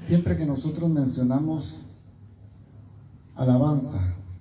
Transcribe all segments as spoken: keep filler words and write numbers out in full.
Siempre que nosotros mencionamos alabanza,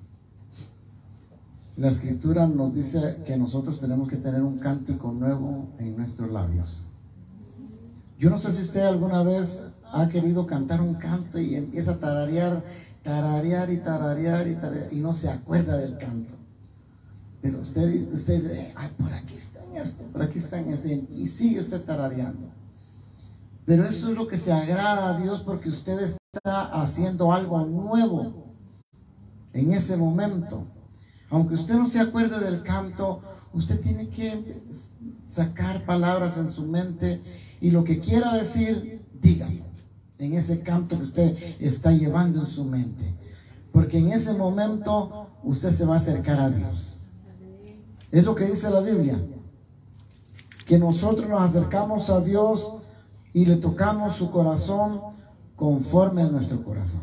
la Escritura nos dice que nosotros tenemos que tener un cántico nuevo en nuestros labios. Yo no sé si usted alguna vez ha querido cantar un canto y empieza a tararear, tararear y tararear y tararear y no se acuerda del canto. Pero usted, usted dice, ay, por aquí está en esto, por aquí está en esto, y sigue usted tarareando. Pero eso es lo que se agrada a Dios, porque usted está haciendo algo nuevo en ese momento. Aunque usted no se acuerde del canto, usted tiene que sacar palabras en su mente y lo que quiera decir, dígalo en ese canto que usted está llevando en su mente. Porque en ese momento usted se va a acercar a Dios. Es lo que dice la Biblia, que nosotros nos acercamos a Dios y le tocamos su corazón conforme a nuestro corazón.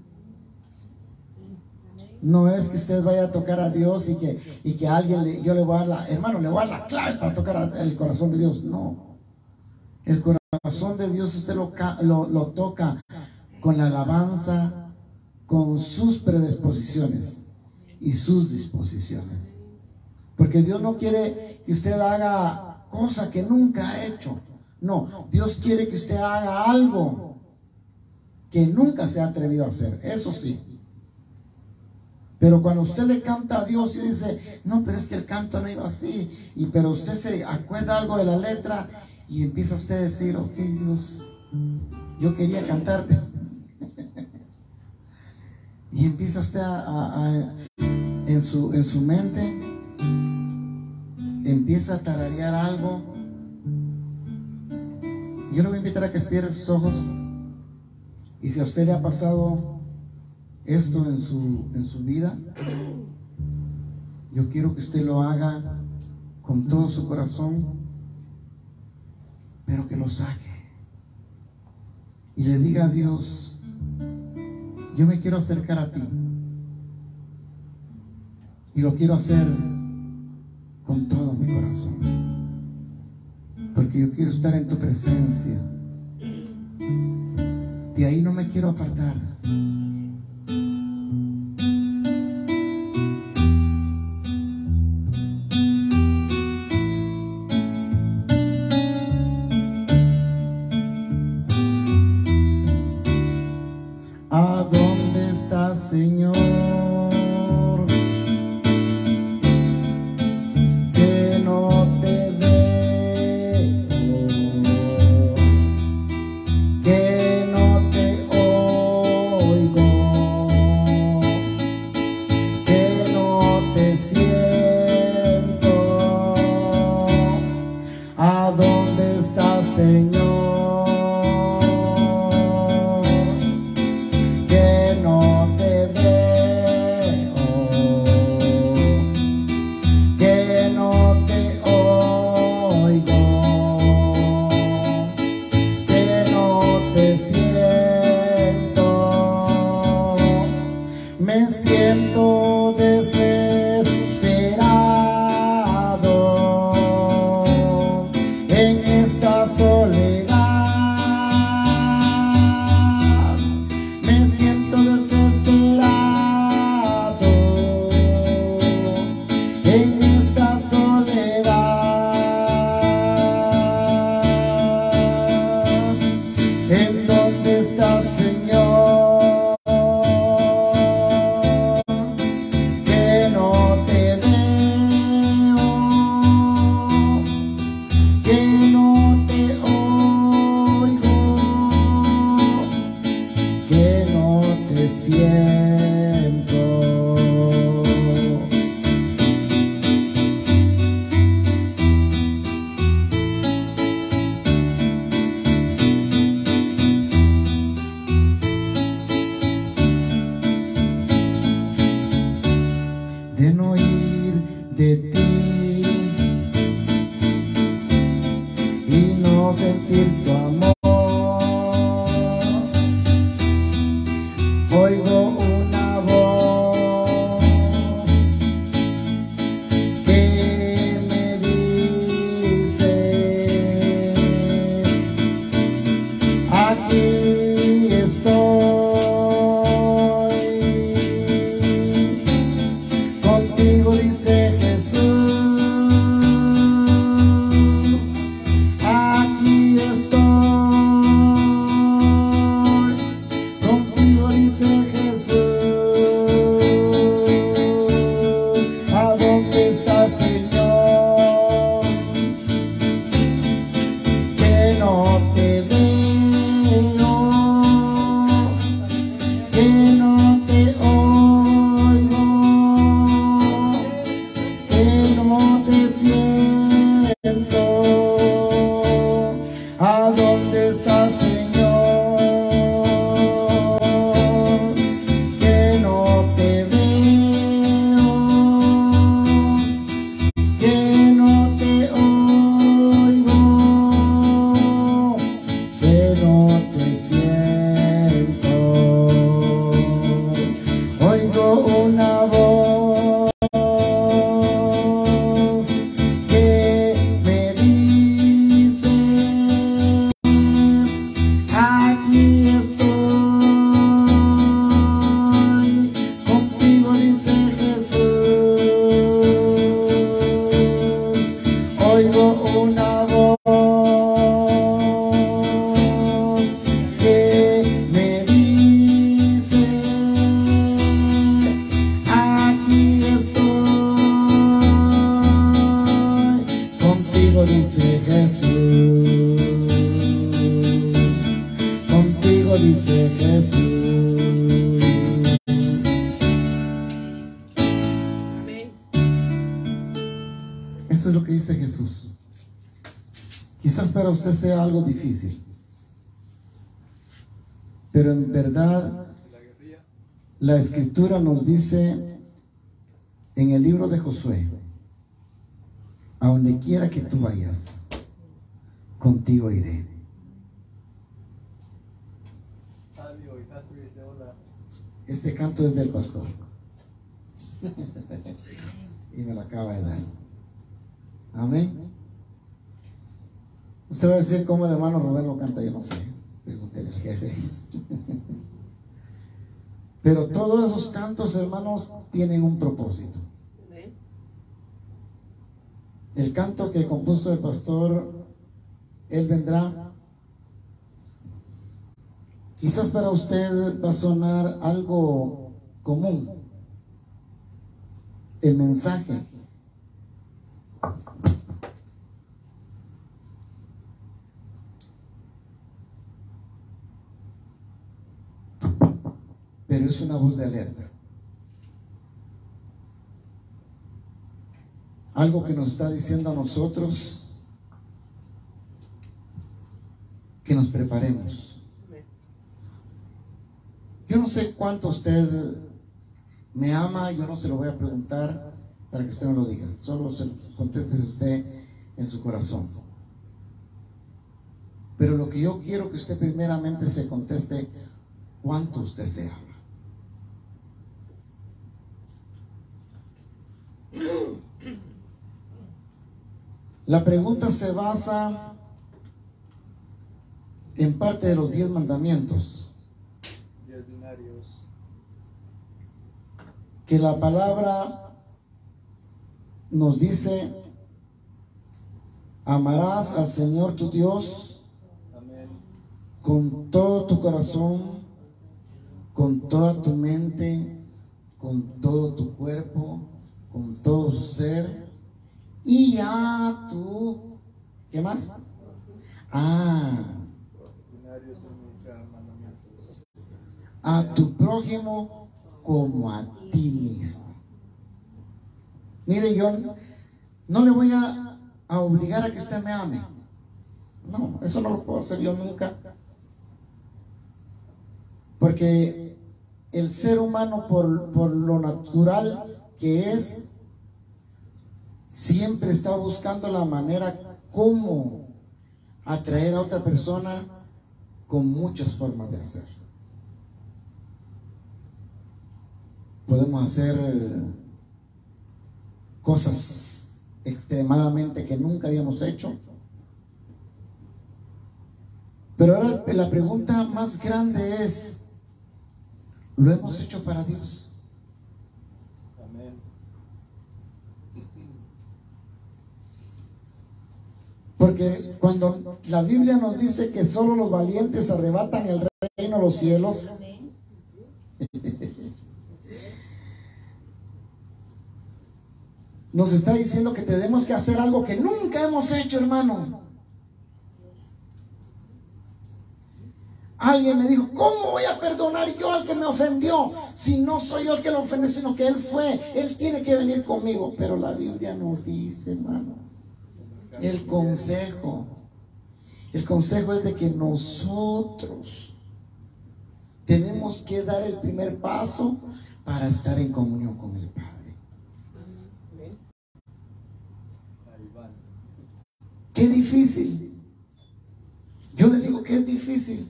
No es que usted vaya a tocar a Dios y que, y que a alguien le, yo le voy a dar la, hermano, le voy a dar la clave para tocar el corazón de Dios. No. El corazón de Dios usted lo, lo, lo toca con la alabanza, con sus predisposiciones y sus disposiciones. Porque Dios no quiere que usted haga cosa que nunca ha hecho. No, Dios quiere que usted haga algo que nunca se ha atrevido a hacer. Eso sí. Pero cuando usted le canta a Dios y dice, no, pero es que el canto no iba así, y pero usted se acuerda algo de la letra y empieza usted a decir, ok, Dios, yo quería cantarte. Y empieza usted a, a, a en, su, en su mente, empieza a tararear algo. Yo le voy a invitar a que cierre sus ojos, y si a usted le ha pasado esto en su, en su vida, yo quiero que usted lo haga con todo su corazón, pero que lo saque y le diga a Dios, yo me quiero acercar a ti y lo quiero hacer con todo mi corazón, porque yo quiero estar en tu presencia, de ahí no me quiero apartar. ¿A dónde estás, Señor? Que no te veo, que no te oigo, que no te siento. ¿A dónde estás, Señor? Me siento desesperado en esta soledad. Me siento desesperado en esta soledad. En donde dice Jesús. Eso es lo que dice Jesús. Quizás para usted sea algo difícil, pero en verdad la Escritura nos dice en el libro de Josué: a donde quiera que tú vayas, contigo iré. Este canto es del pastor y me lo acaba de dar. Amén. Usted va a decir cómo el hermano Rubén lo canta, yo no sé, pregúntele al jefe. Pero todos esos cantos, hermanos, tienen un propósito. El canto que compuso el pastor, Él vendrá, quizás para usted va a sonar algo común, el mensaje. Pero es una voz de alerta. Algo que nos está diciendo a nosotros que nos preparemos. Yo no sé cuánto usted me ama, yo no se lo voy a preguntar para que usted me lo diga. Solo se conteste usted en su corazón. Pero lo que yo quiero que usted primeramente se conteste: ¿cuánto usted se ama? La pregunta se basa en parte de los diez mandamientos, que la palabra nos dice: amarás al Señor tu Dios con todo tu corazón, con toda tu mente, con todo tu cuerpo, con todo su ser, y a tu, ¿qué más? Ah, a tu prójimo como a ti mismo. Mire, yo no le voy a, a obligar a que usted me ame. No, eso no lo puedo hacer yo nunca. Porque el ser humano, por, por lo natural que es, siempre está buscando la manera cómo atraer a otra persona, con muchas formas de hacer. Podemos hacer cosas extremadamente que nunca habíamos hecho. Pero ahora la pregunta más grande es: ¿lo hemos hecho para Dios? Porque cuando la Biblia nos dice que solo los valientes arrebatan el reino de los cielos, nos está diciendo que tenemos que hacer algo que nunca hemos hecho, hermano. Alguien me dijo: ¿cómo voy a perdonar yo al que me ofendió? Si no soy yo el que lo ofende, sino que él fue. Él tiene que venir conmigo. Pero la Biblia nos dice, hermano, el consejo, el consejo es de que nosotros tenemos que dar el primer paso para estar en comunión con el Padre. Qué difícil. Yo le digo que es difícil,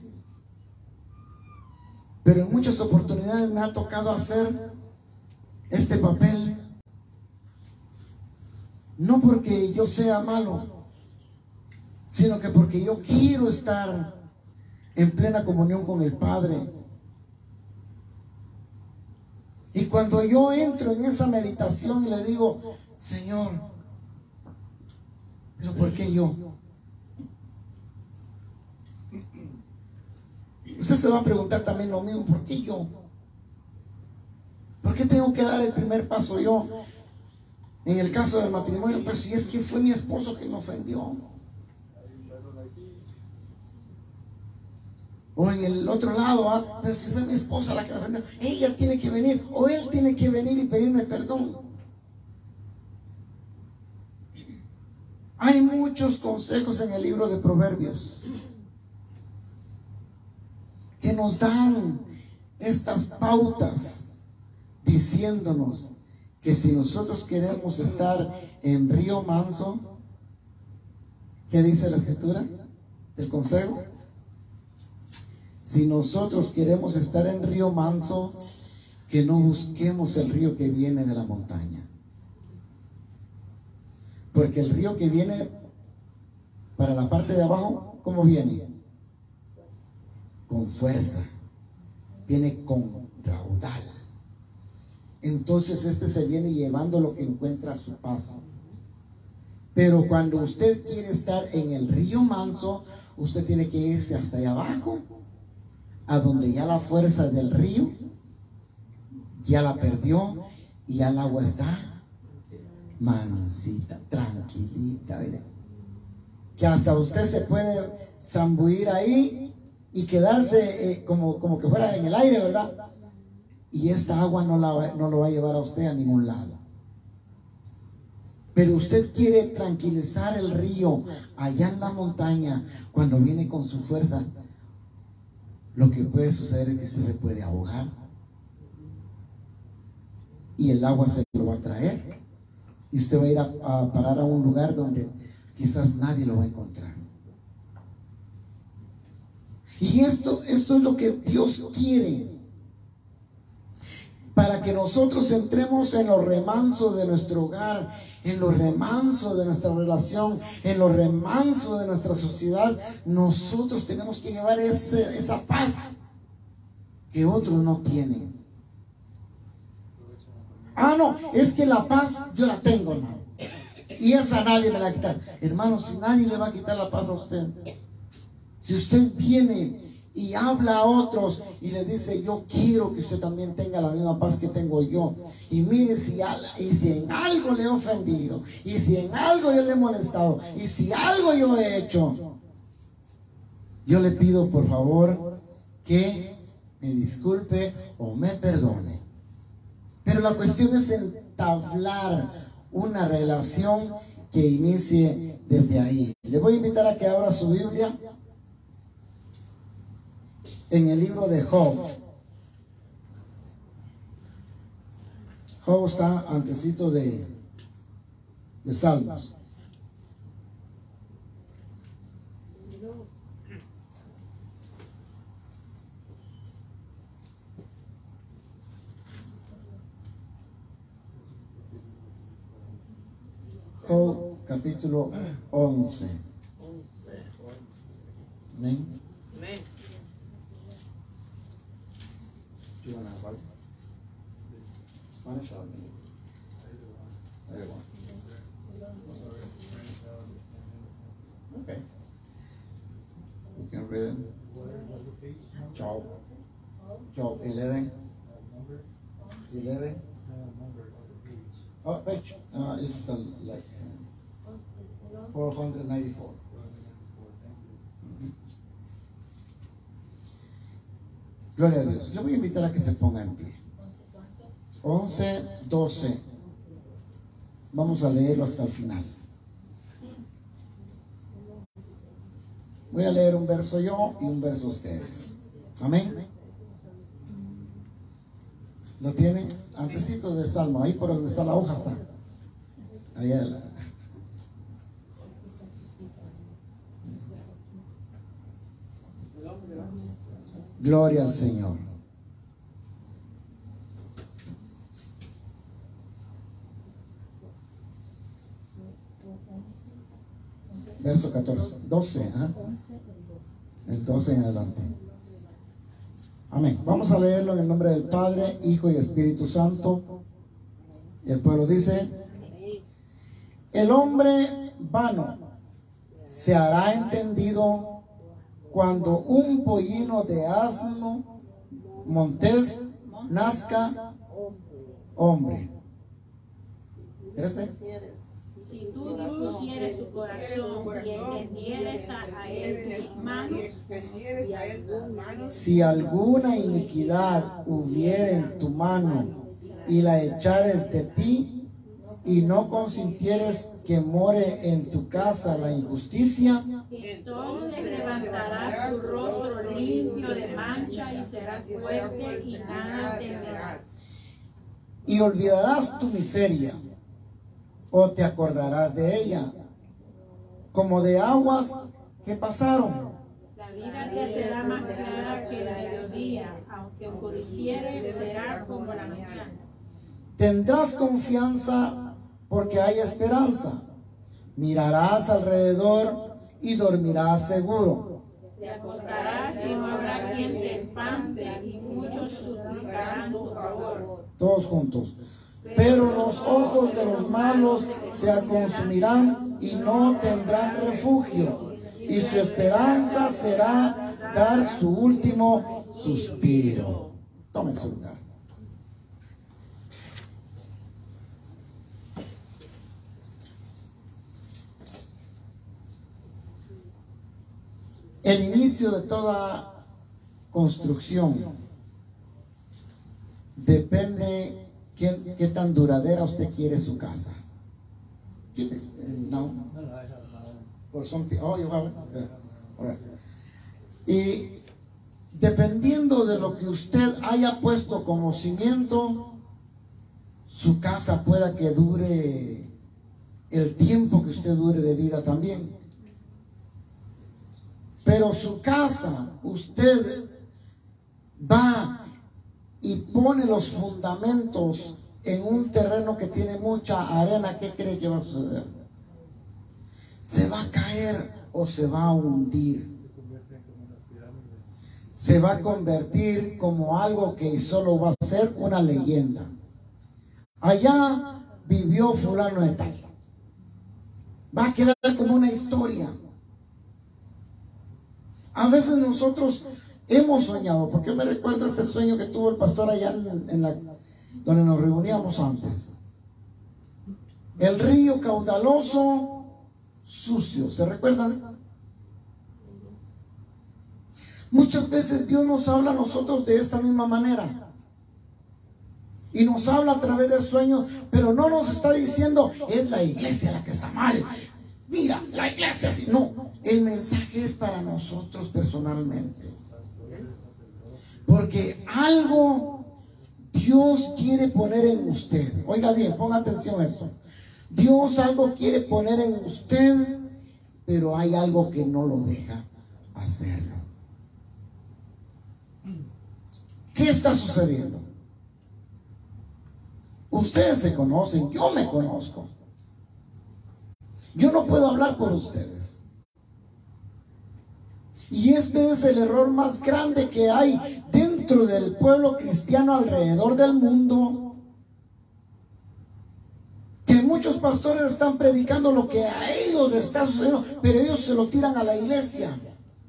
pero en muchas oportunidades me ha tocado hacer este papel. No porque yo sea malo, sino que porque yo quiero estar en plena comunión con el Padre. Y cuando yo entro en esa meditación y le digo: Señor, ¿pero por qué yo? Usted se va a preguntar también lo mismo: ¿por qué yo? ¿Por qué tengo que dar el primer paso yo? En el caso del matrimonio, pero si es que fue mi esposo que me ofendió. O en el otro lado, ¿ah? Pero si fue mi esposa la que va a venir, ella tiene que venir, o él tiene que venir y pedirme perdón. Hay muchos consejos en el libro de Proverbios que nos dan estas pautas diciéndonos que si nosotros queremos estar en río manso, ¿qué dice la escritura del consejo? Si nosotros queremos estar en río manso, que no busquemos el río que viene de la montaña. Porque el río que viene para la parte de abajo, ¿cómo viene? Con fuerza. Viene con raudal. Entonces este se viene llevando lo que encuentra a su paso. Pero cuando usted quiere estar en el río manso, usted tiene que irse hasta allá abajo, a donde ya la fuerza del río ya la perdió y ya el agua está mansita, tranquilita, ¿verdad? Que hasta usted se puede zambullir ahí y quedarse eh, como, como que fuera en el aire, ¿verdad? Y esta agua no, la, no lo va a llevar a usted a ningún lado. Pero usted quiere tranquilizar el río allá en la montaña. Cuando viene con su fuerza, lo que puede suceder es que usted se puede ahogar y el agua se lo va a traer y usted va a ir a, a parar a un lugar donde quizás nadie lo va a encontrar. Y esto, esto es lo que Dios quiere, para que nosotros entremos en los remansos de nuestro hogar, en los remansos de nuestra relación, en los remansos de nuestra sociedad. Nosotros tenemos que llevar ese, esa paz que otros no tienen. Ah, no, es que la paz yo la tengo, hermano, y esa nadie me la va a quitar. Hermano, si nadie le va a quitar la paz a usted, si usted viene y habla a otros y le dice: yo quiero que usted también tenga la misma paz que tengo yo, y mire, si, y si en algo le he ofendido, y si en algo yo le he molestado, y si algo yo he hecho, yo le pido por favor que me disculpe o me perdone. Pero la cuestión es entablar una relación que inicie desde ahí. Le voy a invitar a que abra su Biblia en el libro de Job. Job está antecito de, de Salmos. Job capítulo once. Amén. Amén. Do you want to have Spanish or English? Either one. Okay. We can read them. Job. Job eleven. eleven. Oh, page. Uh, it's uh, like uh, four hundred ninety-four. Gloria a Dios. Le voy a invitar a que se ponga en pie. once, doce. Vamos a leerlo hasta el final. Voy a leer un verso yo y un verso ustedes. Amén. ¿Lo tienen? Antecito del Salmo, ahí por donde está la hoja está. Allá la... Gloria al Señor. Verso catorce, doce, ¿eh? El doce en adelante. Amén. Vamos a leerlo en el nombre del Padre, Hijo y Espíritu Santo. Y el pueblo dice: el hombre vano se hará entendido cuando un pollino de asno montés nazca hombre. ¿trece? Si tú dispusieres tu corazón y extendieres a, a él tus manos, si alguna iniquidad hubiere en tu mano y la echares de ti, y no consintieres que more en tu casa la injusticia, entonces levantarás tu rostro limpio de mancha y serás fuerte y nada temerás. y olvidarás tu miseria, o te acordarás de ella, como de aguas que pasaron. La vida te será más clara que el mediodía, aunque oscureciere, será como la mañana. Tendrás confianza porque hay esperanza. Mirarás alrededor y dormirás seguro. Te acostarás y no habrá quien te espante, y muchos suplicarán tu favor. Todos juntos. Pero los ojos de los malos se consumirán y no tendrán refugio, y su esperanza será dar su último suspiro. Tomen su lugar. El inicio de toda construcción depende qué, qué tan duradera usted quiere su casa. No. Por something. Oh, you have it? Okay. All right. Y dependiendo de lo que usted haya puesto como cimiento, su casa pueda que dure el tiempo que usted dure de vida también. Pero su casa, usted va y pone los fundamentos en un terreno que tiene mucha arena. ¿Qué cree que va a suceder? ¿Se va a caer o se va a hundir? Se va a convertir como algo que solo va a ser una leyenda. Allá vivió fulano de tal. Va a quedar como una historia. A veces nosotros hemos soñado, porque yo me recuerdo este sueño que tuvo el pastor allá en, en la, donde nos reuníamos antes. El río caudaloso, sucio, ¿se recuerdan? Muchas veces Dios nos habla a nosotros de esta misma manera. Y nos habla a través del sueño, pero no nos está diciendo, es la iglesia la que está mal. Mira, la iglesia así. No, el mensaje es para nosotros personalmente. Porque algo Dios quiere poner en usted. Oiga bien, ponga atención a esto. Dios algo quiere poner en usted, pero hay algo que no lo deja hacerlo. ¿Qué está sucediendo? Ustedes se conocen, yo me conozco. Yo no puedo hablar por ustedes. Y este es el error más grande que hay dentro del pueblo cristiano alrededor del mundo. Que muchos pastores están predicando lo que a ellos les está sucediendo, pero ellos se lo tiran a la iglesia.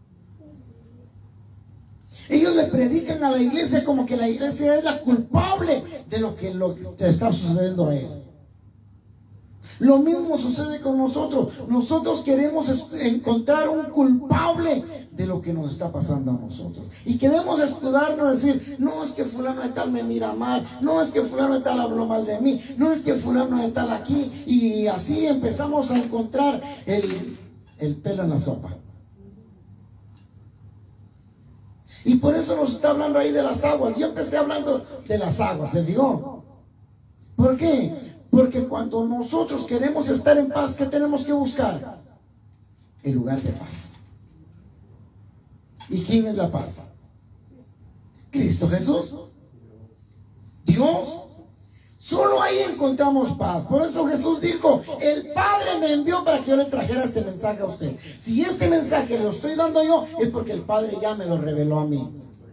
Ellos le predican a la iglesia como que la iglesia es la culpable de lo que, lo que está sucediendo a él. Lo mismo sucede con nosotros. Nosotros queremos encontrar un culpable de lo que nos está pasando a nosotros. Y queremos escudarnos y decir, no es que fulano de tal me mira mal, no es que fulano de tal habló mal de mí, no es que fulano de tal aquí. Y así empezamos a encontrar el, el pelo en la sopa. Y por eso nos está hablando ahí de las aguas. Yo empecé hablando de las aguas, ¿se fijó? ¿Por qué? Porque cuando nosotros queremos estar en paz, ¿qué tenemos que buscar? El lugar de paz. ¿Y quién es la paz? Cristo Jesús. Dios. Solo ahí encontramos paz. Por eso Jesús dijo, el Padre me envió para que yo le trajera este mensaje a usted. Si este mensaje lo estoy dando yo, es porque el Padre ya me lo reveló a mí.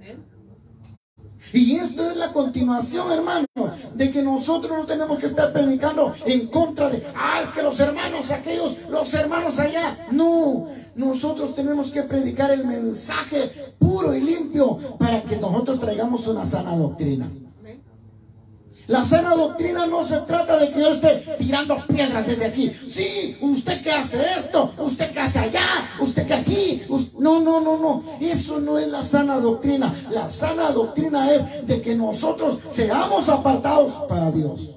Y esto es la continuación, hermano, de que nosotros no tenemos que estar predicando en contra de, ah, es que los hermanos aquellos, los hermanos allá. No, nosotros tenemos que predicar el mensaje puro y limpio para que nosotros traigamos una sana doctrina. La sana doctrina no se trata de que yo esté tirando piedras desde aquí. Sí, usted que hace esto, usted que hace allá, usted que aquí. Usted... No, no, no, no. Eso no es la sana doctrina. La sana doctrina es de que nosotros seamos apartados para Dios.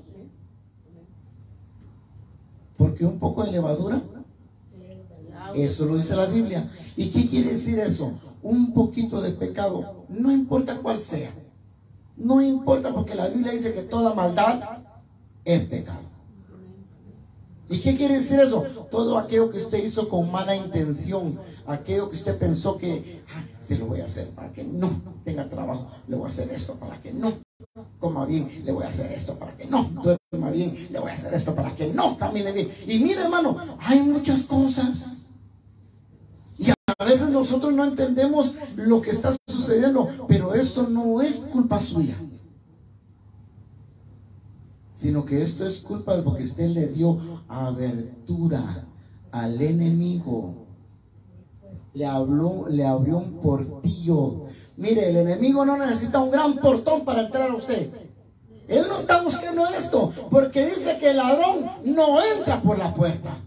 Porque un poco de levadura, eso lo dice la Biblia. ¿Y qué quiere decir eso? Un poquito de pecado, no importa cuál sea. No importa, porque la Biblia dice que toda maldad es pecado. ¿Y qué quiere decir eso? Todo aquello que usted hizo con mala intención, aquello que usted pensó que ah, se lo voy a hacer para que no tenga trabajo, le voy a hacer esto para que no coma bien, le voy a hacer esto para que no duerma bien, le voy a hacer esto para que no camine bien. Y mire, hermano, hay muchas cosas. Y a veces nosotros no entendemos lo que está sucediendo, pero esto no es culpa suya, sino que esto es culpa de porque usted le dio abertura al enemigo. Le habló, le abrió un portillo. Mire, el enemigo no necesita un gran portón para entrar a usted. Él no está buscando esto, porque dice que el ladrón no entra por la puerta.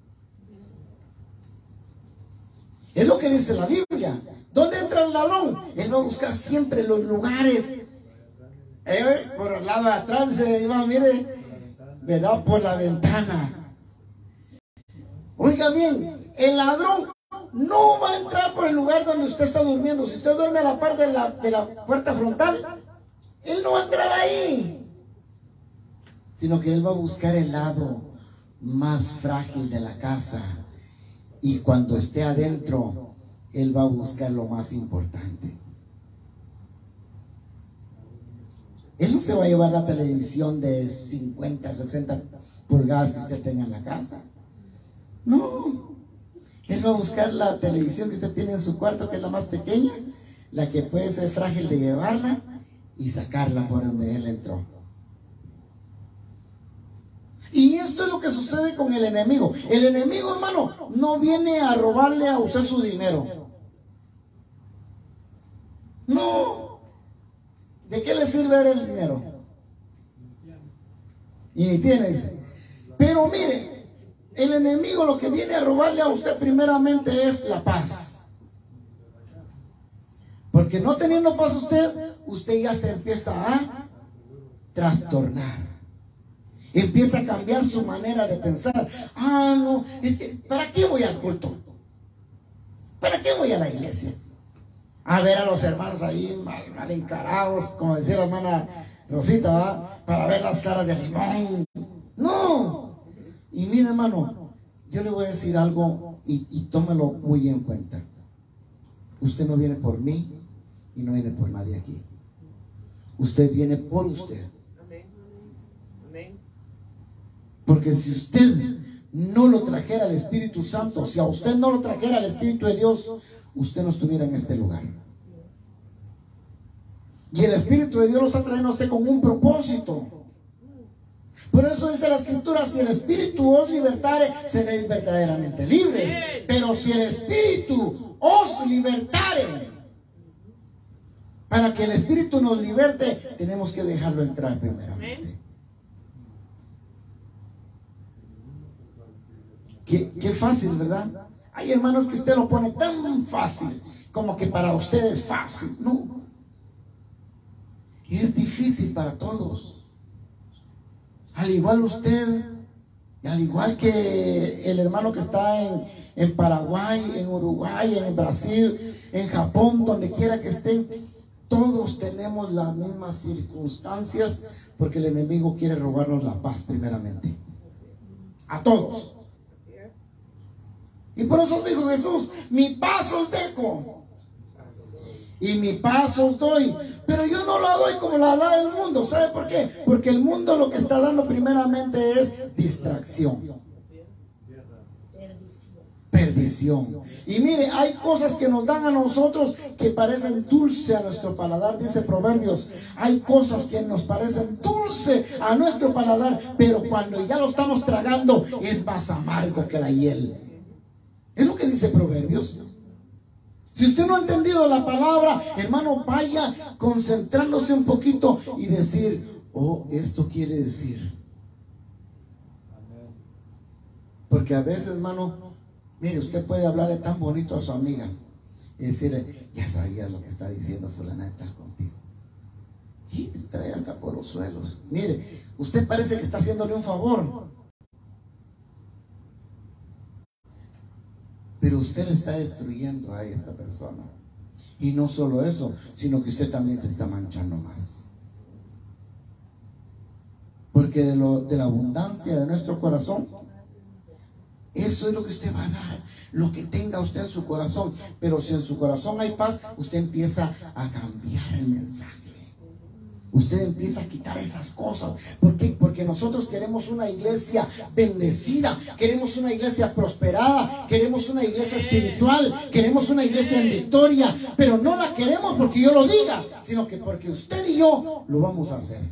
Es lo que dice la Biblia. ¿Dónde entra el ladrón? Él va a buscar siempre los lugares. ¿Eh? Por el lado de atrás, se va, mire, ¿verdad? Por la ventana. Oiga bien, el ladrón no va a entrar por el lugar donde usted está durmiendo. Si usted duerme a la parte de la, de la puerta frontal, él no va a entrar ahí, sino que él va a buscar el lado más frágil de la casa. Y cuando esté adentro, él va a buscar lo más importante. Él no se va a llevar la televisión de cincuenta, sesenta pulgadas que usted tenga en la casa. No. Él va a buscar la televisión que usted tiene en su cuarto, que es la más pequeña, la que puede ser frágil de llevarla y sacarla por donde él entró. Y esto es lo que sucede con el enemigo. El enemigo, hermano, no viene a robarle a usted su dinero. No. ¿De qué le sirve el dinero? Y ni tiene, dice. Pero mire, el enemigo lo que viene a robarle a usted primeramente es la paz. Porque no teniendo paz usted, usted ya se empieza a trastornar. Empieza a cambiar su manera de pensar. Ah, no, es que, ¿para qué voy al culto? ¿Para qué voy a la iglesia? A ver a los hermanos ahí mal, mal encarados, como decía la hermana Rosita, ¿va? Para ver las caras de limón. No. Y mire, hermano, yo le voy a decir algo y, y tómelo muy en cuenta. Usted no viene por mí y no viene por nadie aquí. Usted viene por usted. Porque si usted no lo trajera al Espíritu Santo, si a usted no lo trajera al Espíritu de Dios, usted no estuviera en este lugar. Y el Espíritu de Dios lo está trayendo a usted con un propósito. Por eso dice la Escritura: si el Espíritu os libertare, seréis verdaderamente libres. Pero si el Espíritu os libertare, para que el Espíritu nos liberte, tenemos que dejarlo entrar primeramente. Qué, qué fácil, ¿verdad? Hay hermanos que usted lo pone tan fácil, como que para usted es fácil. No. Y es difícil para todos. Al igual usted, al igual que el hermano que está en, en Paraguay, en Uruguay, en Brasil, en Japón, donde quiera que estén, todos tenemos las mismas circunstancias, porque el enemigo quiere robarnos la paz primeramente. A todos. Y por eso dijo Jesús: mi paz os dejo y mi paz os doy. Pero yo no la doy como la da el mundo. ¿Sabe por qué? Porque el mundo lo que está dando primeramente es distracción, perdición. Y mire, hay cosas que nos dan a nosotros que parecen dulce a nuestro paladar. Dice Proverbios: hay cosas que nos parecen dulce a nuestro paladar, pero cuando ya lo estamos tragando es más amargo que la hiel. Es lo que dice Proverbios. Si usted no ha entendido la palabra, hermano, vaya concentrándose un poquito y decir: Oh, esto quiere decir. Porque a veces, hermano, mire, usted puede hablarle tan bonito a su amiga y decirle, ya sabías lo que está diciendo fulana de tal contigo. Y te trae hasta por los suelos. Mire, usted parece que está haciéndole un favor, pero usted le está destruyendo a esta persona. Y no solo eso, sino que usted también se está manchando más. Porque de, lo, de la abundancia de nuestro corazón, eso es lo que usted va a dar, lo que tenga usted en su corazón. Pero si en su corazón hay paz, usted empieza a cambiar el mensaje. Usted empieza a quitar esas cosas. ¿Por qué? Porque nosotros queremos una iglesia bendecida, queremos una iglesia prosperada, queremos una iglesia espiritual, queremos una iglesia en victoria. Pero no la queremos porque yo lo diga, sino que porque usted y yo lo vamos a hacer.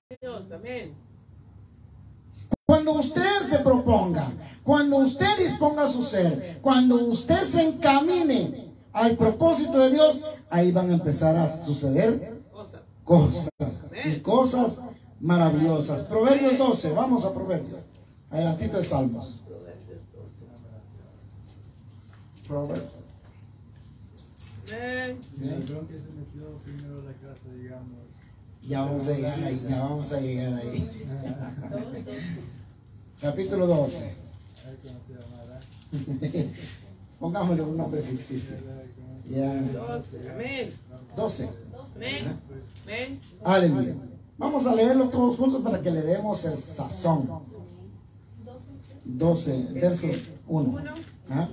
Cuando usted se proponga, cuando usted disponga su ser, cuando usted se encamine al propósito de Dios, ahí van a empezar a suceder cosas y cosas maravillosas. Proverbios doce, vamos a Proverbios, adelantito de Salmos. Proverbios. Ya vamos a llegar ahí, ya vamos a llegar ahí. Capítulo doce. Pongámosle un nombre ficticio. Ya. doce. Aleluya. Vamos a leerlo todos juntos para que le demos el sazón. doce, verso uno. ¿Ah?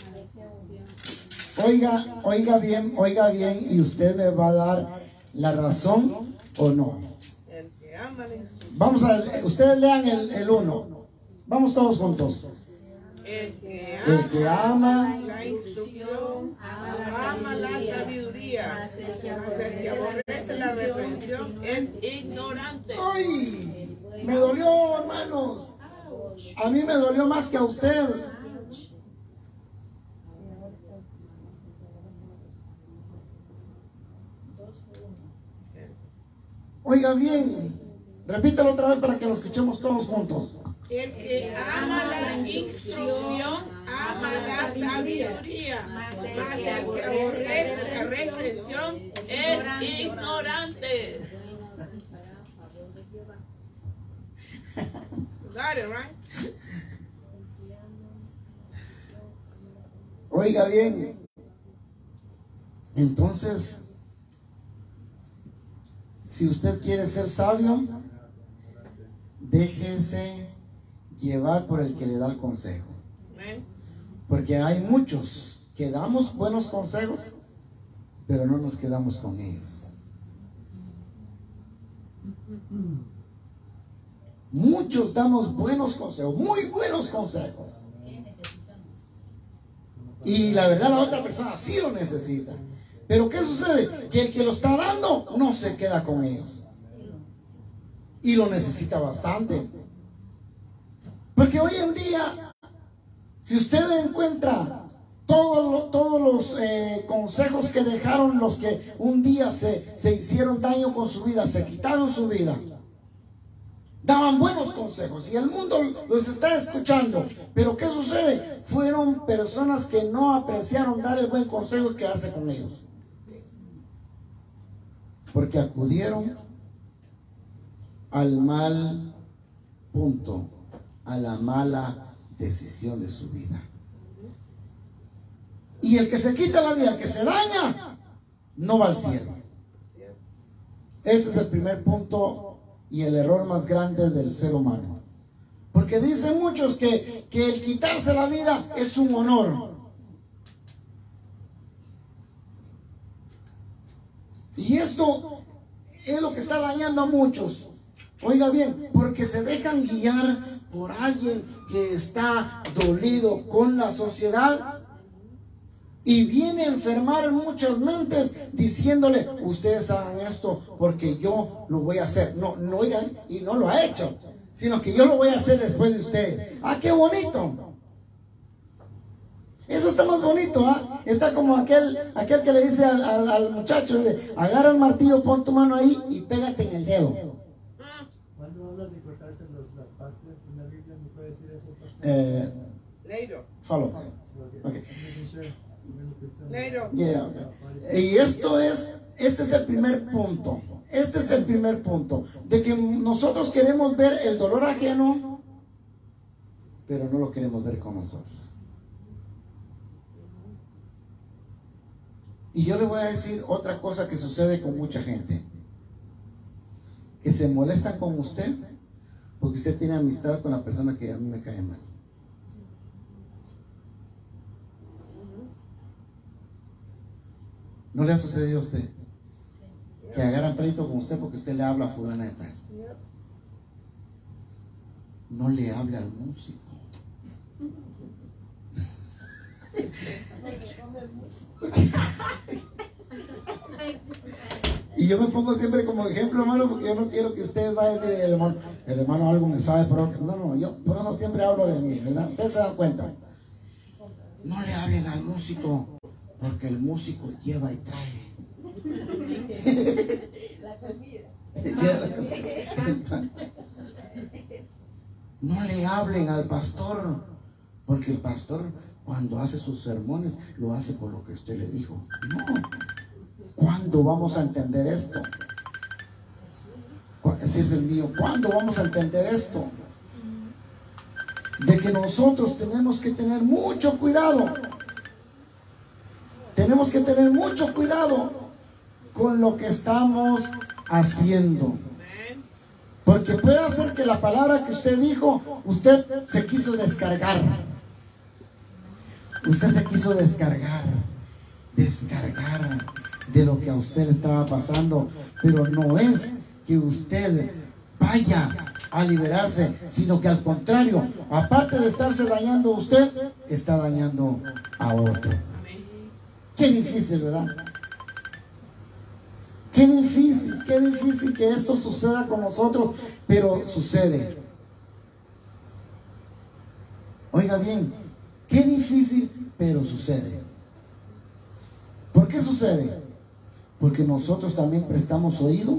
Oiga, oiga bien, oiga bien, y usted me va a dar la razón o no. Vamos a ver, ustedes lean el uno. Vamos todos juntos. El que ama, El que ama la instrucción, ama la sabiduría, mas el que aborrece la reprensión es ignorante. ¡Ay! Me dolió, hermanos. A mí me dolió más que a usted. Oiga bien, repítelo otra vez para que lo escuchemos todos juntos. El que ama la instrucción, ama la sabiduría, mas el que aborrece la reprensión es ignorante. Got it, right? Oiga bien, entonces, si usted quiere ser sabio, déjese llevar por el que le da el consejo. Porque hay muchos que damos buenos consejos, pero no nos quedamos con ellos. Muchos damos buenos consejos, muy buenos consejos, y la verdad la otra persona sí lo necesita. Pero ¿qué sucede? Que el que lo está dando no se queda con ellos, y lo necesita bastante. Porque hoy en día, si usted encuentra todos todos los eh, consejos que dejaron los que un día se, se hicieron daño con su vida, se quitaron su vida, daban buenos consejos y el mundo los está escuchando. Pero ¿qué sucede? Fueron personas que no apreciaron dar el buen consejo y quedarse con ellos, porque acudieron al mal punto, a la mala decisión de su vida. Y el que se quita la vida, el que se daña, no va al cielo. Ese es el primer punto y el error más grande del ser humano. Porque dicen muchos que, que el quitarse la vida es un honor. Y esto es lo que está dañando a muchos. Oiga bien, porque se dejan guiar por alguien que está dolido con la sociedad y viene a enfermar muchas mentes diciéndole: ustedes hagan esto porque yo lo voy a hacer. No, no, oigan, y no lo ha hecho, sino que yo lo voy a hacer después de ustedes. ¡Ah, qué bonito! Eso está más bonito, ¿ah? Está como aquel, aquel que le dice al, al, al muchacho, dice: agarra el martillo, pon tu mano ahí y pégate en el dedo. habla de cortarse los, las partes en la Biblia, ¿me puede decir eso, pastor? Eh, Later. follow. Okay. Okay. Later. Yeah. Y esto es, este es el primer punto. Este es el primer punto. De que nosotros queremos ver el dolor ajeno, pero no lo queremos ver con nosotros. Y yo le voy a decir otra cosa que sucede con mucha gente. Que se molestan con usted porque usted tiene amistad con la persona que a mí me cae mal. ¿No le ha sucedido a usted que agarran pleito con usted porque usted le habla a fulana de tal? No le hable al músico. Y yo me pongo siempre como ejemplo, hermano, porque yo no quiero que ustedes vayan a decir, el hermano, el hermano algo me sabe, pero no, no, yo pero no siempre hablo de mí, ¿verdad? Ustedes se dan cuenta. No le hablen al músico, porque el músico lleva y trae. La comida. No le hablen al pastor, porque el pastor cuando hace sus sermones lo hace por lo que usted le dijo. No. ¿Cuándo vamos a entender esto? Ese es el mío. ¿Cuándo vamos a entender esto? De que nosotros tenemos que tener mucho cuidado. Tenemos que tener mucho cuidado con lo que estamos haciendo. Porque puede ser que la palabra que usted dijo, usted se quiso descargar. Usted se quiso descargar. Descargar de lo que a usted le estaba pasando. Pero no es que usted vaya a liberarse, sino que al contrario, aparte de estarse dañando a usted, está dañando a otro. Qué difícil, ¿verdad? Qué difícil, qué difícil que esto suceda con nosotros, pero sucede. Oiga bien, qué difícil, pero sucede. ¿Por qué sucede? Porque nosotros también prestamos oído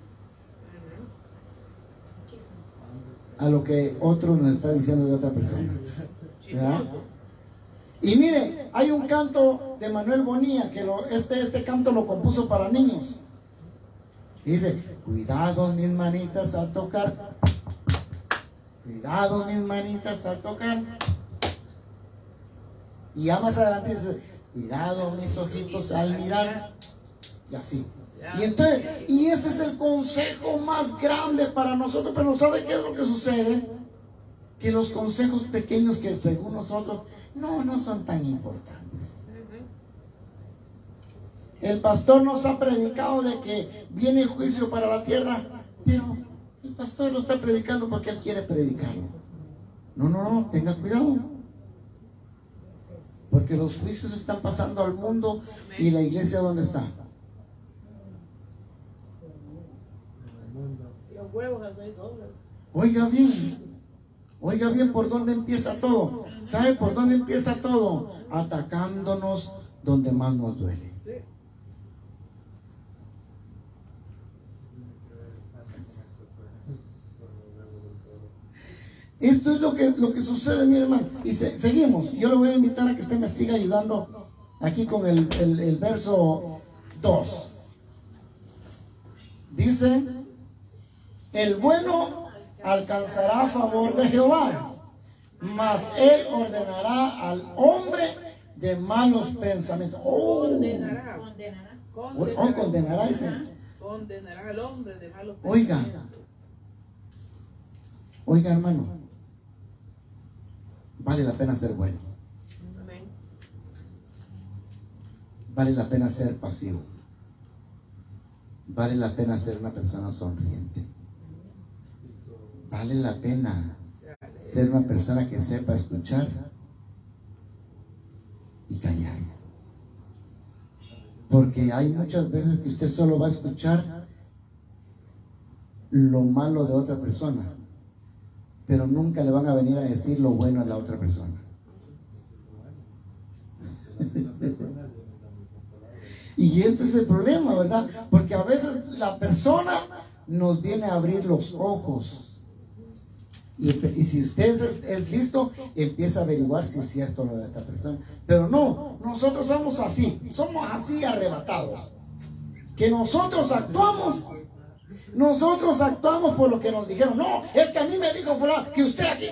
a lo que otro nos está diciendo de otra persona, ¿verdad? Y mire, hay un canto de Manuel Bonilla que lo, este, este canto lo compuso para niños. Y dice, cuidado mis manitas al tocar, cuidado mis manitas al tocar. Y ya más adelante dice, cuidado mis ojitos al mirar. Y así. Y entonces, y este es el consejo más grande para nosotros. Pero ¿sabe qué es lo que sucede? Que los consejos pequeños que según nosotros no, no son tan importantes. El pastor nos ha predicado de que viene juicio para la tierra, pero el pastor lo está predicando porque él quiere predicarlo. No, no, no, tenga cuidado. Porque los juicios están pasando al mundo y la iglesia ¿dónde está? Oiga bien, oiga bien por dónde empieza todo. ¿Sabe por dónde empieza todo? Atacándonos donde más nos duele. Esto es lo que, lo que sucede, mi hermano. Y se, seguimos. Yo le voy a invitar a que usted me siga ayudando aquí con el, el, el verso dos. Dice, el bueno alcanzará favor de Jehová, mas él ordenará al hombre de malos pensamientos. Oh, Condenará. Condenará. oh, condenará, dice. Condenará al hombre de malos Oiga, oiga hermano, vale la pena ser bueno. Amén. Vale la pena ser pasivo. Vale la pena ser una persona sonriente. Vale la pena ser una persona que sepa escuchar y callar. Porque hay muchas veces que usted solo va a escuchar lo malo de otra persona, pero nunca le van a venir a decir lo bueno a la otra persona. Y este es el problema, ¿verdad? Porque a veces la persona nos viene a abrir los ojos Y, y si usted es, es listo, empieza a averiguar si es cierto lo de esta persona. Pero no, nosotros somos así, somos así arrebatados. Que nosotros actuamos, nosotros actuamos por lo que nos dijeron. No, es que a mí me dijo fulano que usted aquí.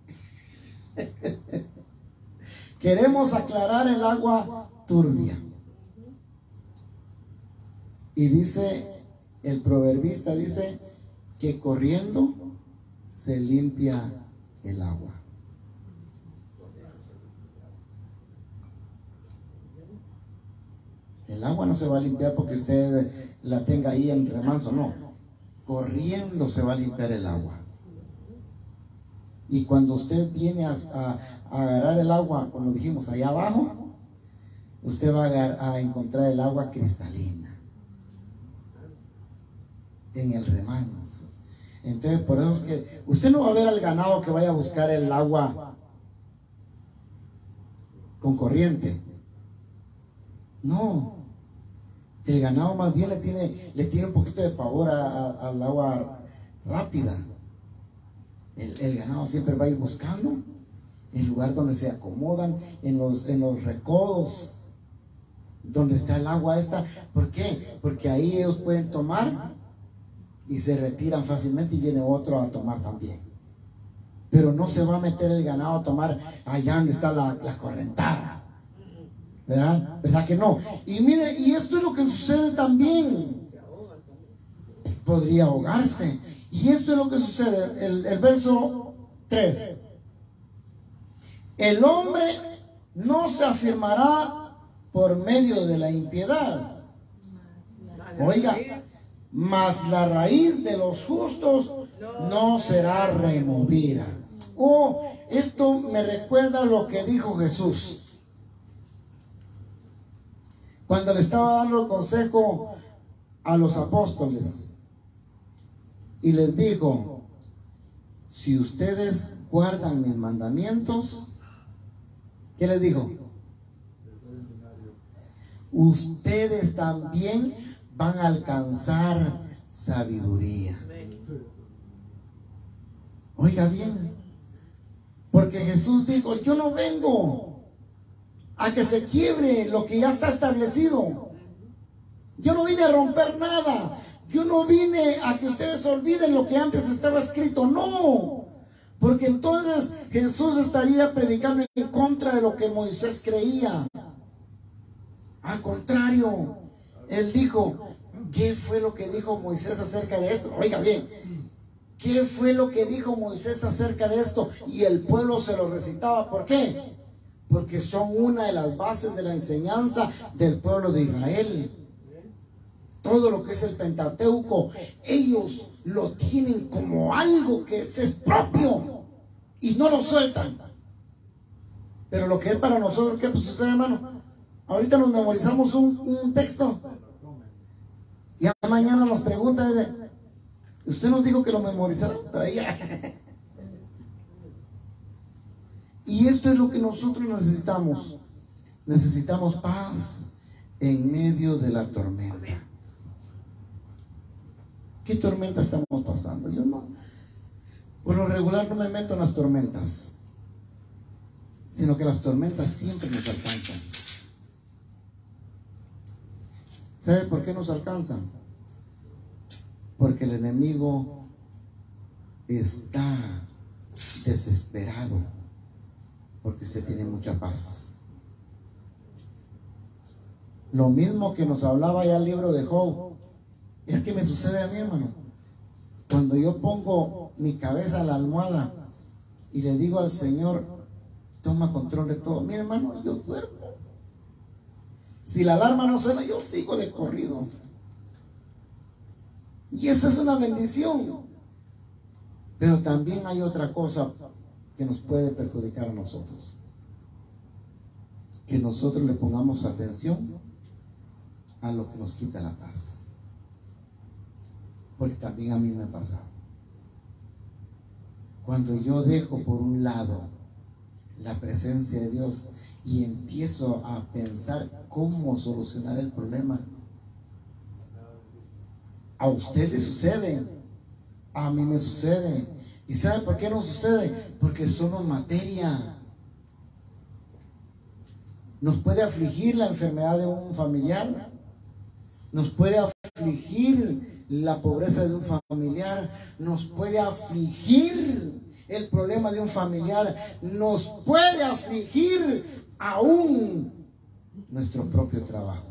Queremos aclarar el agua turbia. Y dice, el proverbista dice que corriendo se limpia el agua. El agua no se va a limpiar porque usted la tenga ahí en remanso, no. Corriendo se va a limpiar el agua. Y cuando usted viene a, a, a agarrar el agua, como dijimos, allá abajo, usted va a, agar, a encontrar el agua cristalina en el remanso. Entonces, por eso es que usted no va a ver al ganado que vaya a buscar el agua con corriente. No. El ganado más bien le tiene, le tiene un poquito de pavor a, a, al agua rápida. El, el ganado siempre va a ir buscando el lugar donde se acomodan, en los, en los recodos, donde está el agua esta. ¿Por qué? Porque ahí ellos pueden tomar y se retiran fácilmente y viene otro a tomar también. Pero no se va a meter el ganado a tomar allá donde está la, la correntada. ¿Verdad? ¿Verdad que no? Y mire, y esto es lo que sucede también. Podría ahogarse. Y esto es lo que sucede. El, el verso tres. El hombre no se afirmará por medio de la impiedad. Oiga, mas la raíz de los justos no será removida. Oh, esto me recuerda lo que dijo Jesús cuando le estaba dando el consejo a los apóstoles y les dijo: si ustedes guardan mis mandamientos, ¿qué les dijo? Ustedes también van a alcanzar sabiduría. Oiga bien, porque Jesús dijo: yo no vengo a que se quiebre lo que ya está establecido. Yo no vine a romper nada. Yo no vine a que ustedes olviden lo que antes estaba escrito. No, porque entonces Jesús estaría predicando en contra de lo que Moisés creía. Al contrario, él dijo: ¿qué fue lo que dijo Moisés acerca de esto? Oiga bien, ¿qué fue lo que dijo Moisés acerca de esto? Y el pueblo se lo recitaba. ¿Por qué? Porque son una de las bases de la enseñanza del pueblo de Israel. Todo lo que es el Pentateuco, ellos lo tienen como algo que es, es propio y no lo sueltan. Pero lo que es para nosotros, ¿qué pues usted, hermano? Ahorita nos memorizamos un, un texto y a mañana nos pregunta: ¿usted nos dijo que lo memorizaron? Todavía. Y esto es lo que nosotros necesitamos. Necesitamos paz en medio de la tormenta. ¿Qué tormenta estamos pasando? Yo no, por lo regular no me meto en las tormentas, sino que las tormentas siempre nos alcanzan. ¿Sabe por qué nos alcanzan? Porque el enemigo está desesperado porque usted tiene mucha paz. Lo mismo que nos hablaba ya el libro de Job, es que me sucede a mí, hermano. Cuando yo pongo mi cabeza a la almohada y le digo al Señor: toma control de todo. Mi hermano, yo duermo. Si la alarma no suena, yo sigo de corrido. Y esa es una bendición. Pero también hay otra cosa que nos puede perjudicar a nosotros: que nosotros le pongamos atención a lo que nos quita la paz. Porque también a mí me ha pasado. Cuando yo dejo por un lado la presencia de Dios y empiezo a pensar cómo solucionar el problema, a usted le sucede, a mí me sucede. ¿Y saben por qué no sucede? Porque somos materia. Nos puede afligir la enfermedad de un familiar, nos puede afligir la pobreza de un familiar, nos puede afligir el problema de un familiar, nos puede afligir aún nuestro propio trabajo.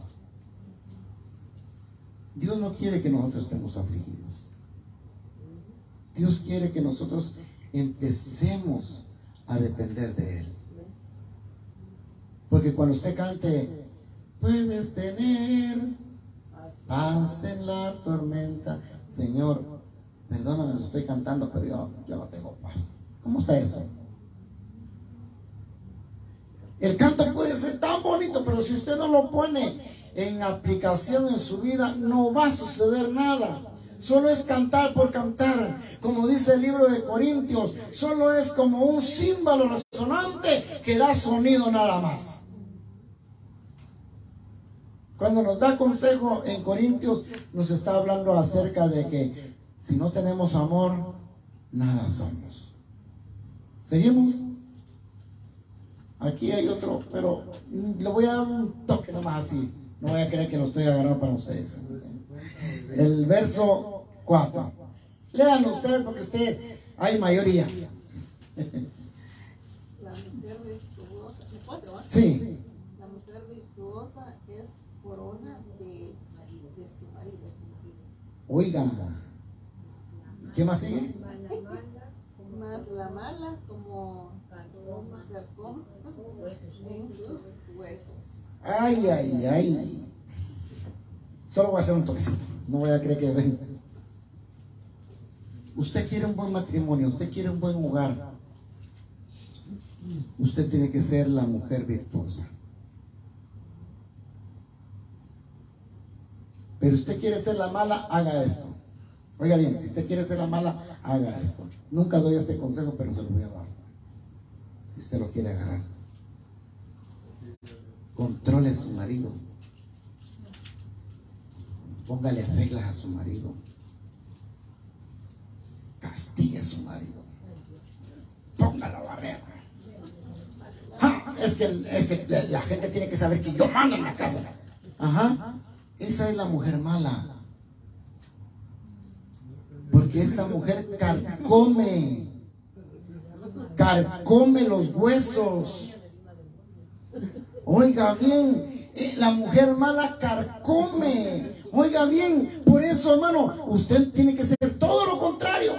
Dios no quiere que nosotros estemos afligidos. Dios quiere que nosotros empecemos a depender de Él. Porque cuando usted cante, puedes tener paz en la tormenta. Señor, perdóname, lo estoy cantando, pero yo, yo no tengo paz. ¿Cómo está eso? El canto puede ser tan bonito, pero si usted no lo pone en aplicación en su vida, no va a suceder nada. Solo es cantar por cantar, como dice el libro de Corintios, solo es como un címbalo resonante que da sonido nada más. Cuando nos da consejo en Corintios, nos está hablando acerca de que si no tenemos amor, nada somos. ¿Seguimos? Aquí hay otro, pero le voy a dar un toque nomás así. No voy a creer que lo estoy agarrando para ustedes. El verso cuatro. Léanlo ustedes porque usted hay mayoría. La mujer virtuosa, ¿me puedo, eh? Sí. La mujer virtuosa es corona de, de su marido. Oiga. ¿Qué más sigue? Más la mala como carcoma en sus huesos. Ay, ay, ay. Solo voy a hacer un toquecito. No voy a creer que ven. Usted quiere un buen matrimonio, usted quiere un buen hogar. Usted tiene que ser la mujer virtuosa. Pero usted quiere ser la mala, haga esto. Oiga bien, si usted quiere ser la mala, haga esto. Nunca doy este consejo, pero se lo voy a dar. Si usted lo quiere agarrar. Controle a su marido. Póngale reglas a su marido. Castigue a su marido. Ponga la barrera. ¡Ja! Es que, es que la gente tiene que saber que yo mando en la casa. Ajá. Esa es la mujer mala. Porque esta mujer carcome. Carcome los huesos. Oiga bien, la mujer mala carcome. Oiga bien, por eso, hermano, usted tiene que ser todo lo contrario.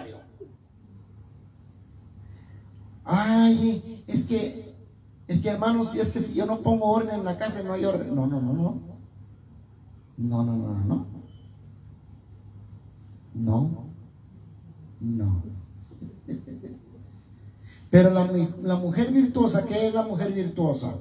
Ay, es que, es que hermano, si es que si yo no pongo orden en la casa, no hay orden. No, no, no, no. No, no, no, no. No. No. Pero la, la mujer virtuosa, ¿qué es la mujer virtuosa?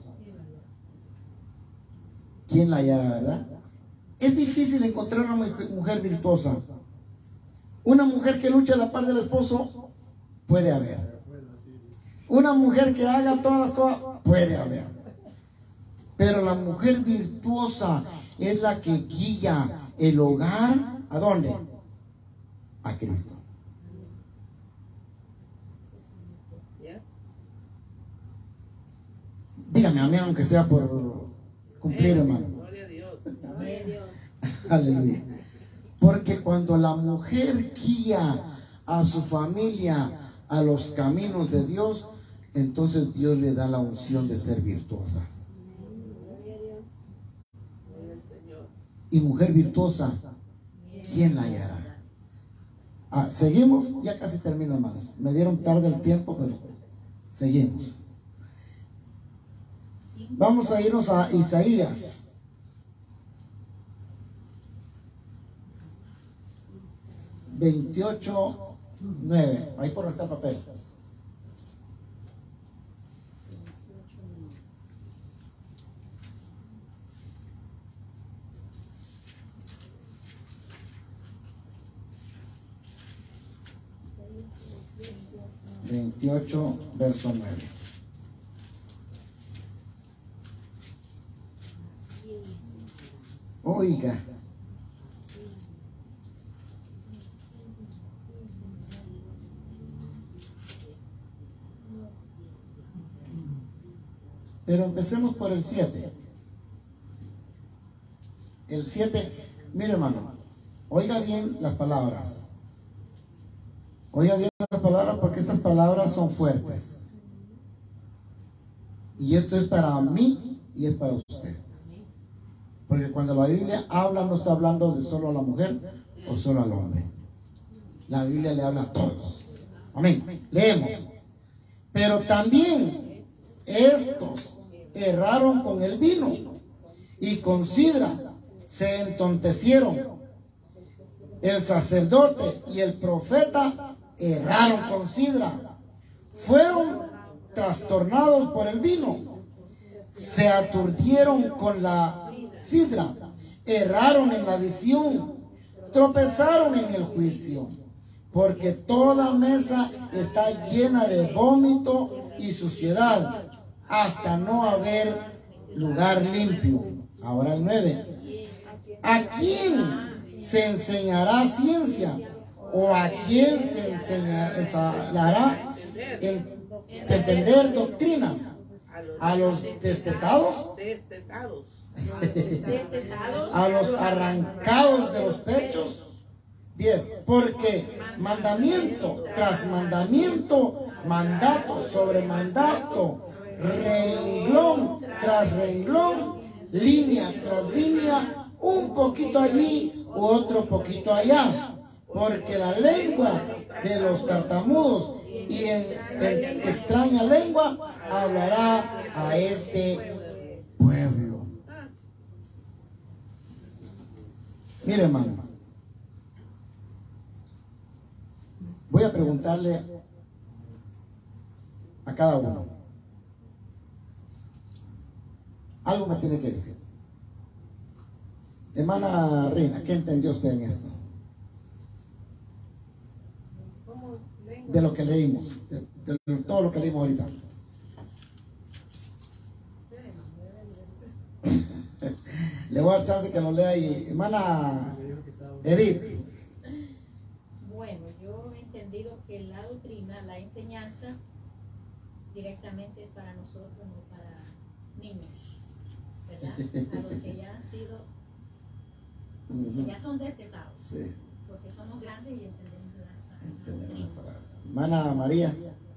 ¿Quién la hallará, verdad? Es difícil encontrar una mujer, mujer virtuosa. Una mujer que lucha a la par del esposo, puede haber. Una mujer que haga todas las cosas, puede haber. Pero la mujer virtuosa es la que guía el hogar, ¿a dónde? A Cristo. Dígame amén, aunque sea por cumplir, hermano. Gloria a Dios. Aleluya. Porque cuando la mujer guía a su familia a los caminos de Dios, entonces Dios le da la unción de ser virtuosa. Y mujer virtuosa, ¿quién la hallará? Ah, seguimos, ya casi termino, hermanos. Me dieron tarde el tiempo, pero seguimos. Vamos a irnos a Isaías. veintiocho, nueve. Ahí por nuestro papel. veintiocho, verso nueve. Oiga. Pero empecemos por el siete. El siete, mire hermano, oiga bien las palabras. Oiga bien las palabras porque estas palabras son fuertes. Y esto es para mí y es para usted. Porque cuando la Biblia habla, no está hablando de solo a la mujer o solo al hombre. La Biblia le habla a todos. Amén. Leemos. Pero también estos erraron con el vino y con sidra se entontecieron. El sacerdote y el profeta erraron con sidra. Fueron trastornados por el vino. Se aturdieron con la sidra. Erraron en la visión. Tropezaron en el juicio. Porque toda mesa está llena de vómito y suciedad, hasta no haber lugar limpio. Ahora el nueve. ¿A quién se enseñará ciencia? ¿O a quién se enseñará en entender doctrina? ¿A los destetados? ¿A los arrancados de los pechos? diez. Porque mandamiento tras mandamiento, mandato sobre mandato, renglón tras renglón, línea tras línea, un poquito allí u otro poquito allá. Porque la lengua de los tartamudos y en, en extraña lengua hablará a este pueblo. Mire, hermano, voy a preguntarle a cada uno. Algo me tiene que decir. Hermana Reina, ¿qué entendió usted en esto? De lo que leímos, de, de todo lo que leímos ahorita. Le voy a dar chance que lo lea y hermana Edith. Bueno, yo he entendido que la doctrina, la enseñanza, directamente es para nosotros, no para niños, ¿verdad? A los que ya han sido, que ya son destetados, Sí. porque somos grandes y entendemos las Entendemos las doctrinas. palabras. Hermana María.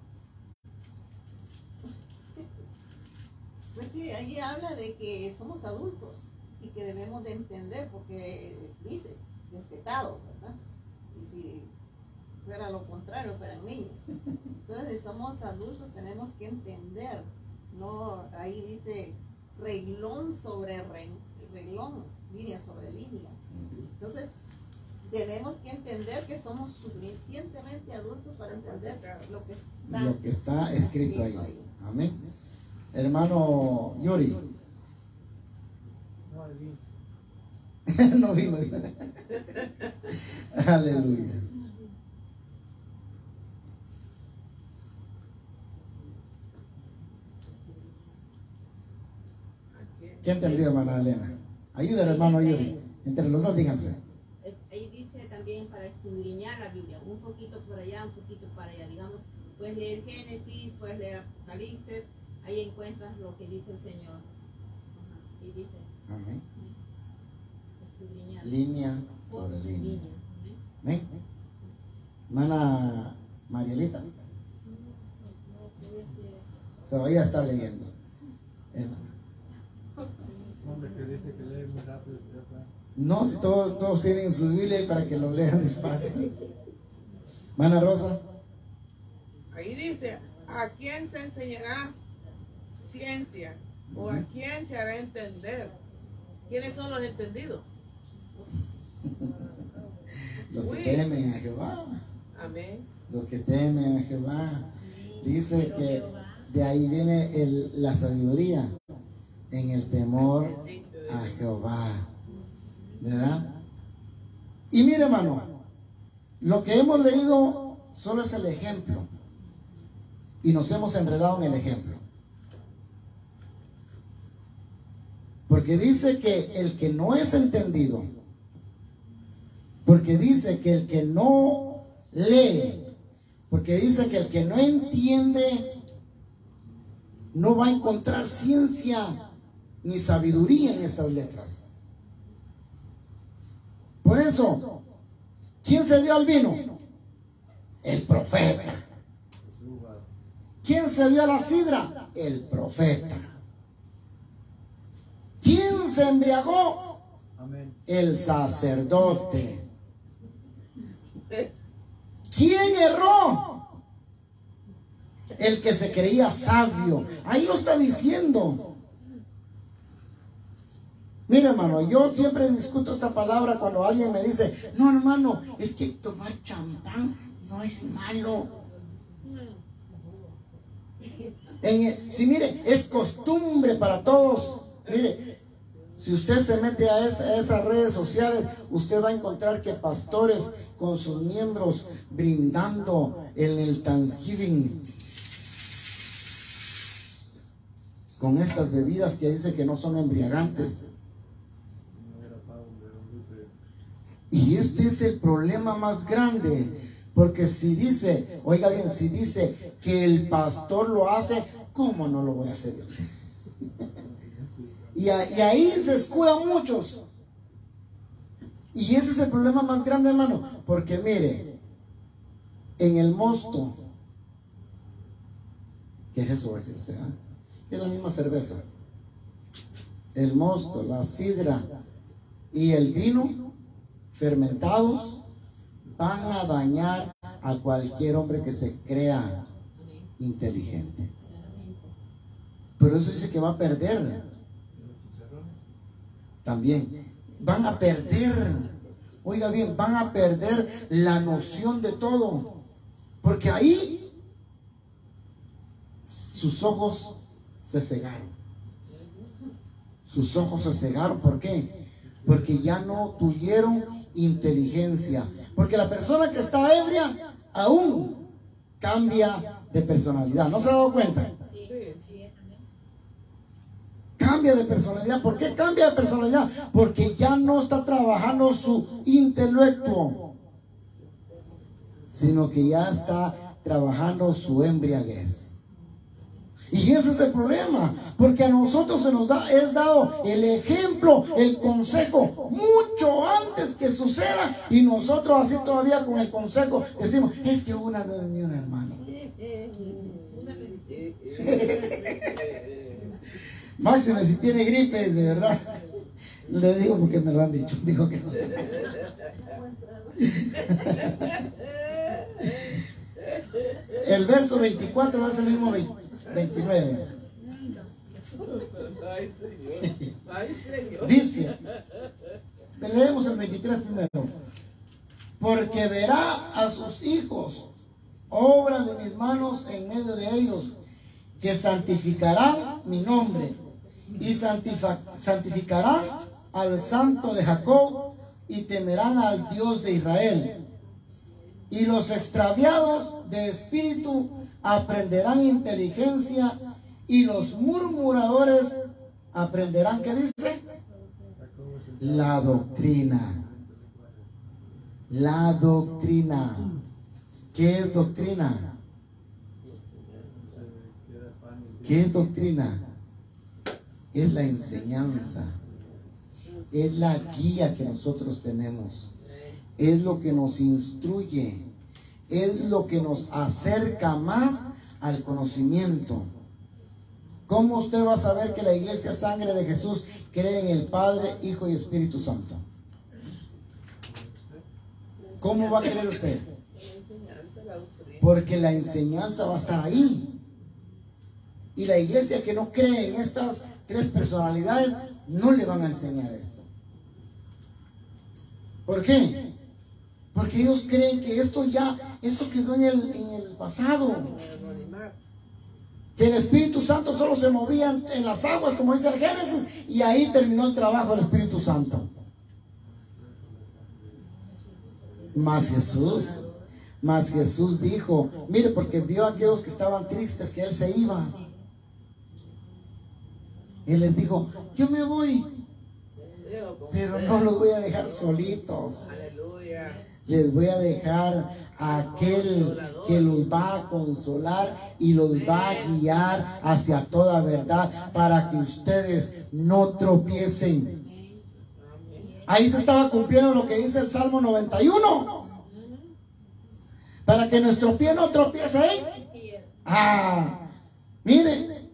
Pues sí, ahí habla de que somos adultos y que debemos de entender, porque dices, destetados, ¿verdad? Y si fuera lo contrario, fueran niños. Entonces, si somos adultos, tenemos que entender, no, ahí dice reglón sobre reglón, línea sobre línea. Entonces, tenemos que entender que somos suficientemente adultos para entender lo que está, Lo que está escrito ahí. Amén. Hermano Yuri. No, el vino. No vino. Aleluya. ¿Qué entendió, hermana Elena? Ayuda al hermano Yuri. Entre los dos, díganse. Ahí dice también para escudriñar la Biblia, un poquito por allá, un poquito para allá. Digamos, puedes leer Génesis, puedes leer Apocalipsis, ahí encuentras lo que dice el Señor. Ajá. Y dice, Amén. escudriñar. Línea sobre Por línea. Amén. Amén. Hermana Marielita. Todavía está leyendo. Hermano. Hombre que dice que lee muy rápido usted, ¿verdad? No, si todos, todos tienen su Biblia para que lo lean despacio. Hermana Rosa. Ahí dice, ¿a quién se enseñará ciencia? ¿O a quién se hará entender? ¿Quiénes son los entendidos? Los que Uy. temen a Jehová. Amén. Los que temen a Jehová. Dice que de ahí viene el- la sabiduría en el temor a Jehová. ¿Verdad? Y mire, hermano, lo que hemos leído solo es el ejemplo. Y nos hemos enredado en el ejemplo. Porque dice que el que no es entendido, porque dice que el que no lee, porque dice que el que no entiende no va a encontrar ciencia ni sabiduría en estas letras. Por eso, ¿quién se dio al vino? El profeta. ¿Quién se dio a la sidra? El profeta. ¿Quién se embriagó? Amén. El sacerdote. ¿Quién erró? El que se creía sabio. Ahí lo está diciendo. Mira, hermano, yo siempre discuto esta palabra cuando alguien me dice, no, hermano, es que tomar champán no es malo. En el, si mire, es costumbre para todos. Mire, si usted se mete a, esa, a esas redes sociales, usted va a encontrar que pastores con sus miembros brindando en el Thanksgiving con estas bebidas que dice que no son embriagantes. Y este es el problema más grande, porque si dice, oiga bien, si dice que el pastor lo hace, ¿cómo no lo voy a hacer yo? y, a, y ahí se escudan muchos. Y ese es el problema más grande, hermano, porque mire, en el mosto, ¿qué es eso? ¿Es usted? ¿eh? Es la misma cerveza. El mosto, la sidra y el vino fermentados van a dañar a cualquier hombre que se crea inteligente. Pero eso dice que va a perder. También van a perder, oiga bien, van a perder la noción de todo, porque ahí sus ojos se cegaron. Sus ojos se cegaron. ¿Por qué? Porque ya no tuvieron inteligencia. Porque la persona que está ebria aún cambia de personalidad. ¿No se ha dado cuenta? Cambia de personalidad. ¿Por qué cambia de personalidad? Porque ya no está trabajando su intelecto, sino que ya está trabajando su embriaguez. Y ese es el problema, porque a nosotros se nos da, es dado el ejemplo, el consejo, mucho antes que suceda, y nosotros así todavía con el consejo decimos, es que una no es ni una, hermano. Máxime, si tiene gripe, de verdad, le digo porque me lo han dicho, digo que no. El verso veinticuatro es el mismo veintinueve. Dice, leemos el veintitrés primero. Porque verá a sus hijos, obra de mis manos en medio de ellos, que santificarán mi nombre y santificarán al Santo de Jacob y temerán al Dios de Israel. Y los extraviados de espíritu aprenderán inteligencia, y los murmuradores aprenderán, ¿qué dice? La doctrina. La doctrina. ¿Qué es doctrina? ¿Qué es doctrina? Es la enseñanza, es la guía que nosotros tenemos, es lo que nos instruye, es lo que nos acerca más al conocimiento. ¿Cómo usted va a saber que la iglesia Sangre de Jesús cree en el Padre, Hijo y Espíritu Santo? ¿Cómo va a creer usted? Porque la enseñanza va a estar ahí. Y la iglesia que no cree en estas tres personalidades no le van a enseñar esto. ¿Por qué? Porque ellos creen que esto ya, esto quedó en el, en el pasado. Que el Espíritu Santo solo se movía en las aguas, como dice el Génesis, y ahí terminó el trabajo del Espíritu Santo. Mas Jesús, mas Jesús dijo, mire, porque vio a aquellos que estaban tristes, que Él se iba. Él les dijo, yo me voy, pero no los voy a dejar solitos. Les voy a dejar a aquel que los va a consolar y los va a guiar hacia toda verdad para que ustedes no tropiecen. Ahí se estaba cumpliendo lo que dice el Salmo noventa y uno. Para que nuestro pie no tropiece ahí. Ah, miren.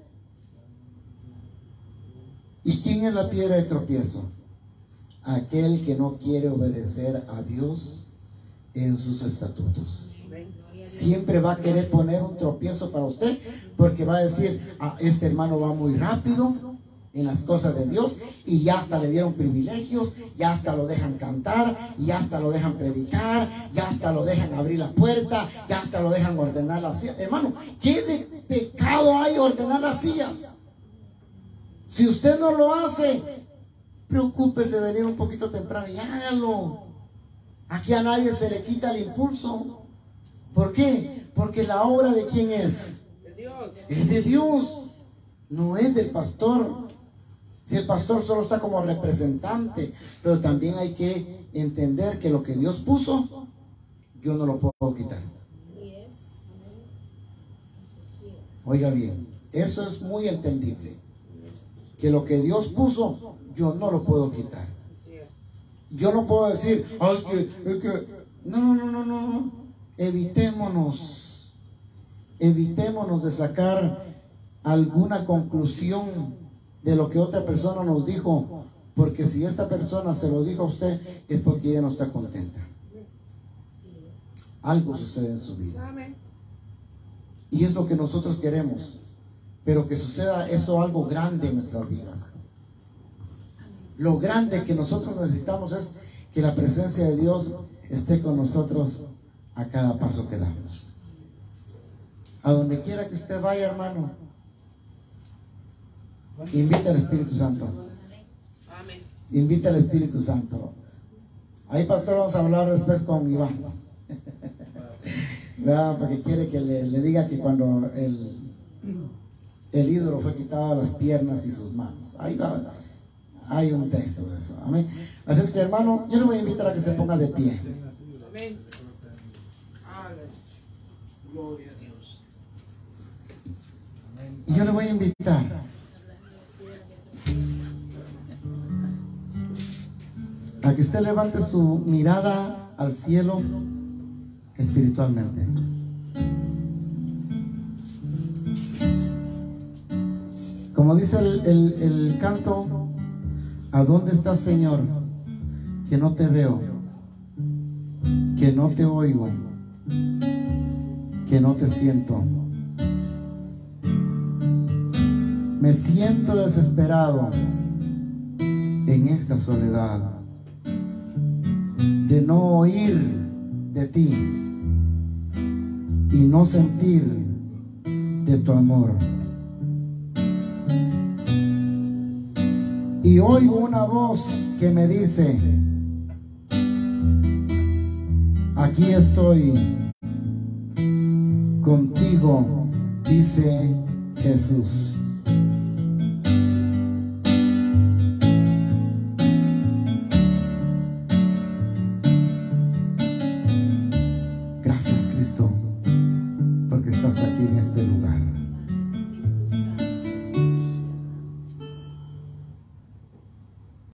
¿Y quién es la piedra de tropiezo? Aquel que no quiere obedecer a Dios en sus estatutos. Siempre va a querer poner un tropiezo para usted, porque va a decir, ah, este hermano va muy rápido en las cosas de Dios, y ya hasta le dieron privilegios, ya hasta lo dejan cantar, ya hasta lo dejan predicar, ya hasta lo dejan abrir la puerta, ya hasta lo dejan ordenar las sillas. Hermano, ¿qué de pecado hay ordenar las sillas? Si usted no lo hace, preocúpese de venir un poquito temprano y hágalo. Aquí a nadie se le quita el impulso. ¿Por qué? Porque la obra ¿de quién es? De Dios. Es de Dios, no es del pastor. Si el pastor solo está como representante, pero también hay que entender que lo que Dios puso, yo no lo puedo quitar. Oiga bien, eso es muy entendible. Que lo que Dios puso, yo no lo puedo quitar. Yo no puedo decir, ay, que, es que, no, no, no, no, no. Evitémonos, evitémonos de sacar alguna conclusión de lo que otra persona nos dijo, porque si esta persona se lo dijo a usted, es porque ella no está contenta. Algo sucede en su vida. Y es lo que nosotros queremos, pero que suceda eso algo grande en nuestras vidas. Lo grande que nosotros necesitamos es que la presencia de Dios esté con nosotros a cada paso que damos. A donde quiera que usted vaya, hermano, invita al Espíritu Santo. Invita al Espíritu Santo. Ahí, pastor, vamos a hablar después con Iván. ¿Verdad? Porque quiere que le, le diga que cuando el, el ídolo fue quitado las piernas y sus manos. Ahí va. Hay un texto de eso. Amén. Así es que, hermano, yo le voy a invitar a que se ponga de pie. Amén. Gloria a Dios. Y yo le voy a invitar a que usted levante su mirada al cielo espiritualmente. Como dice el, el, el canto, ¿a dónde estás, Señor? Que no te veo, que no te oigo, que no te siento. Me siento desesperado en esta soledad de no oír de ti y no sentir de tu amor. Y oigo una voz que me dice: aquí estoy contigo, dice Jesús. Gracias, Cristo, porque estás aquí en este lugar.